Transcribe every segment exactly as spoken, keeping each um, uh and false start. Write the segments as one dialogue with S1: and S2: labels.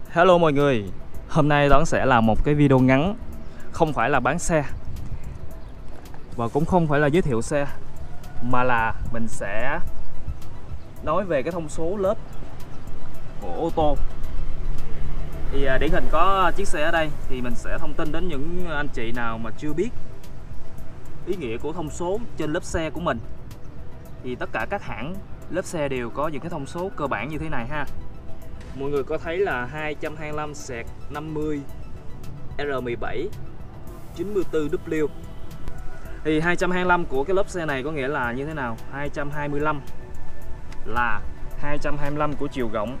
S1: Hello mọi người, hôm nay Đón sẽ làm một cái video ngắn, không phải là bán xe và cũng không phải là giới thiệu xe, mà là mình sẽ nói về cái thông số lớp của ô tô. Thì à, điển hình có chiếc xe ở đây thì mình sẽ thông tin đến những anh chị nào mà chưa biết ý nghĩa của thông số trên lớp xe của mình. Thì tất cả các hãng lớp xe đều có những cái thông số cơ bản như thế này ha. Mọi người có thấy là hai hai lăm năm mươi R mười bảy chín mươi tư W. Thì hai hai lăm của cái lớp xe này có nghĩa là như thế nào? hai hai lăm là hai hai lăm của chiều rộng.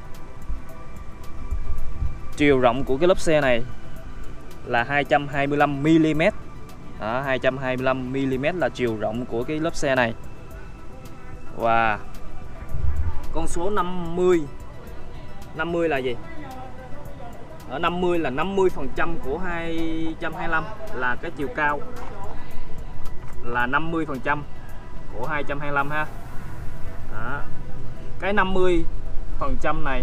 S1: Chiều rộng của cái lớp xe này là hai hai lăm mi li mét. Đó, hai hai lăm mi li mét là chiều rộng của cái lớp xe này. Và con số năm mươi năm mươi là gì? Ở năm mươi là năm mươi phần trăm của hai hai lăm là cái chiều cao, là năm mươi phần trăm của hai hai lăm ha. Đó. Cái năm mươi phần trăm này,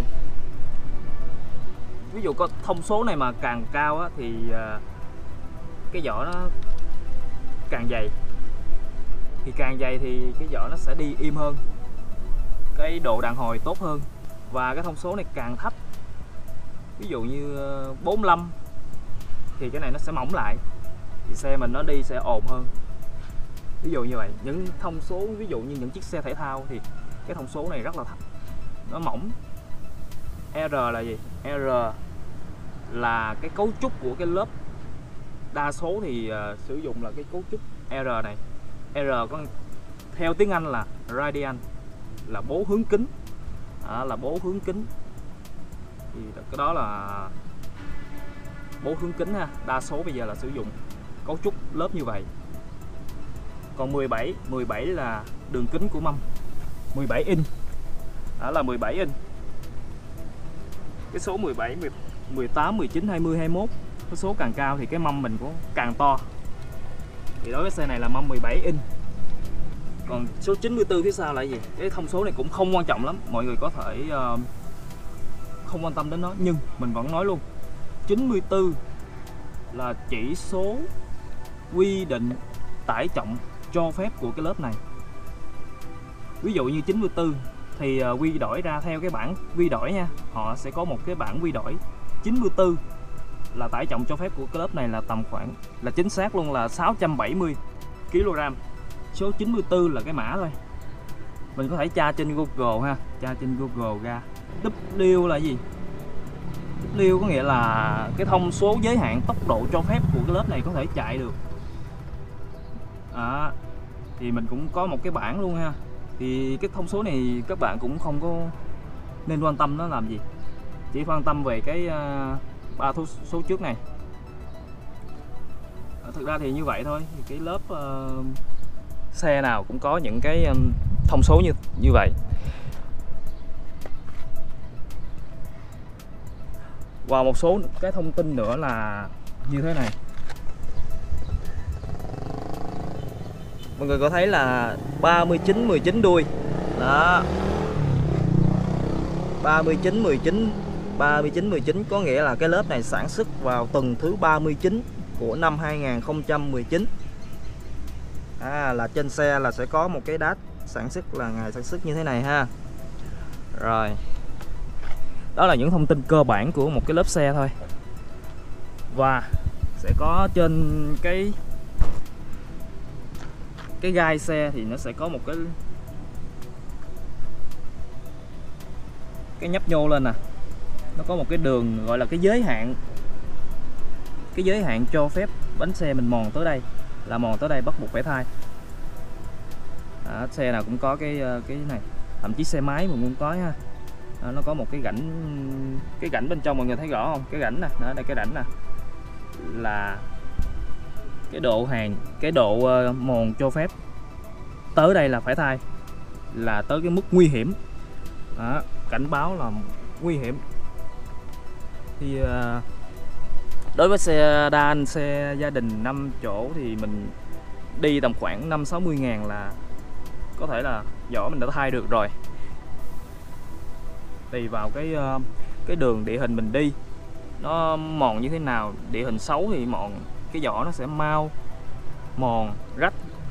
S1: ví dụ có thông số này mà càng cao á, thì uh, cái vỏ nó càng dày, thì càng dày thì cái vỏ nó sẽ đi im hơn, cái độ đàn hồi tốt hơn. Và cái thông số này càng thấp, ví dụ như bốn mươi lăm thì cái này nó sẽ mỏng lại, thì xe mình nó đi sẽ ồn hơn. Ví dụ như vậy. Những thông số ví dụ như những chiếc xe thể thao thì cái thông số này rất là thấp, nó mỏng. R là gì? R là cái cấu trúc của cái lớp. Đa số thì uh, sử dụng là cái cấu trúc R này. R có theo tiếng Anh là radian, là bố hướng kính. À, là bố hướng kính. Thì cái đó là bố hướng kính ha. Đa số bây giờ là sử dụng cấu trúc lớp như vậy. Còn mười bảy, mười bảy là đường kính của mâm, mười bảy inch. Đó là mười bảy inch. Cái số mười bảy, mười tám, mười chín, hai mươi, hai mươi mốt, cái số càng cao thì cái mâm mình cũng càng to. Thì đối với xe này là mâm mười bảy inch. Còn số chín mươi tư phía sau là gì? Cái thông số này cũng không quan trọng lắm, mọi người có thể uh, không quan tâm đến nó, nhưng mình vẫn nói luôn. chín mươi tư là chỉ số quy định tải trọng cho phép của cái lớp này. Ví dụ như chín mươi tư thì uh, quy đổi ra theo cái bảng quy đổi nha. Họ sẽ có một cái bảng quy đổi. chín mươi tư là tải trọng cho phép của cái lớp này là tầm khoảng, là chính xác luôn, là sáu trăm bảy mươi ki lô gam. Số chín mươi tư là cái mã thôi. Mình có thể tra trên Google ha, tra trên Google ra. W là gì? W có nghĩa là cái thông số giới hạn tốc độ cho phép của cái lớp này có thể chạy được. À, thì mình cũng có một cái bảng luôn ha. Thì cái thông số này các bạn cũng không có nên quan tâm nó làm gì, chỉ quan tâm về cái ba uh, số trước này. À, thực ra thì như vậy thôi. Thì cái lớp uh, xe nào cũng có những cái um, thông số như như vậy. Và một số cái thông tin nữa là như thế này. Mọi người có thấy là ba mươi chín, mười chín đuôi. Đó. ba mươi chín, mười chín, ba mươi chín, mười chín có nghĩa là cái lớp này sản xuất vào tuần thứ ba mươi chín của năm hai nghìn không trăm mười chín. À, là trên xe là sẽ có một cái date sản xuất, là ngày sản xuất như thế này ha. Rồi. Đó là những thông tin cơ bản của một cái lớp xe thôi. Và sẽ có trên cái cái gai xe thì nó sẽ có một cái cái nhấp nhô lên nè. Nó có một cái đường gọi là cái giới hạn. Cái giới hạn cho phép bánh xe mình mòn tới đây, là mòn tới đây bắt buộc phải thay. Đó, xe nào cũng có cái cái này, thậm chí xe máy mình cũng có ha. Đó, nó có một cái rãnh, cái rãnh bên trong mọi người thấy rõ không? Cái rãnh nè, đó đây cái rãnh nè, là cái độ hàng, cái độ uh, mòn cho phép tới đây là phải thay, là tới cái mức nguy hiểm. Đó, cảnh báo là nguy hiểm. Thì uh, đối với xe sedan, xe gia đình năm chỗ thì mình đi tầm khoảng năm sáu mươi ngàn là có thể là vỏ mình đã thay được rồi. Tùy vào cái cái đường địa hình mình đi nó mòn như thế nào. Địa hình xấu thì mòn, cái vỏ nó sẽ mau mòn rách.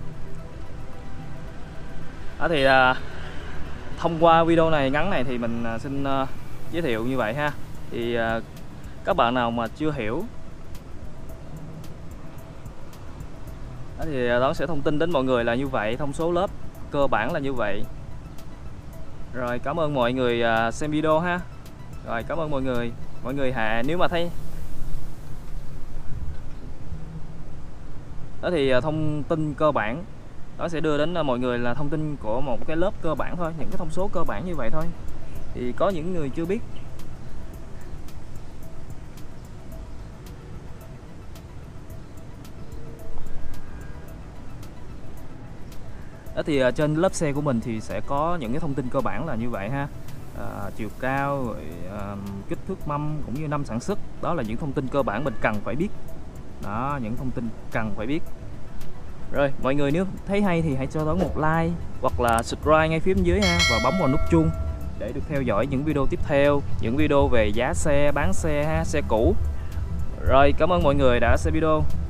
S1: Đó thì à, thông qua video này ngắn này thì mình à, xin à, giới thiệu như vậy ha. Thì à, các bạn nào mà chưa hiểu đó thì Đón sẽ thông tin đến mọi người là như vậy, thông số lớp cơ bản là như vậy. Rồi cảm ơn mọi người à, xem video ha. Rồi cảm ơn mọi người. Mọi người hạ nếu mà thấy đó thì thông tin cơ bản nó sẽ đưa đến mọi người là thông tin của một cái lớp cơ bản thôi, những cái thông số cơ bản như vậy thôi. Thì có những người chưa biết. Đó thì trên lớp xe của mình thì sẽ có những cái thông tin cơ bản là như vậy ha. À, chiều cao, rồi, à, kích thước mâm cũng như năm sản xuất. Đó là những thông tin cơ bản mình cần phải biết. Đó, những thông tin cần phải biết. Rồi, mọi người nếu thấy hay thì hãy cho Đón một like hoặc là subscribe ngay phía bên dưới ha, và bấm vào nút chuông để được theo dõi những video tiếp theo, những video về giá xe, bán xe ha, xe cũ. Rồi, cảm ơn mọi người đã xem video.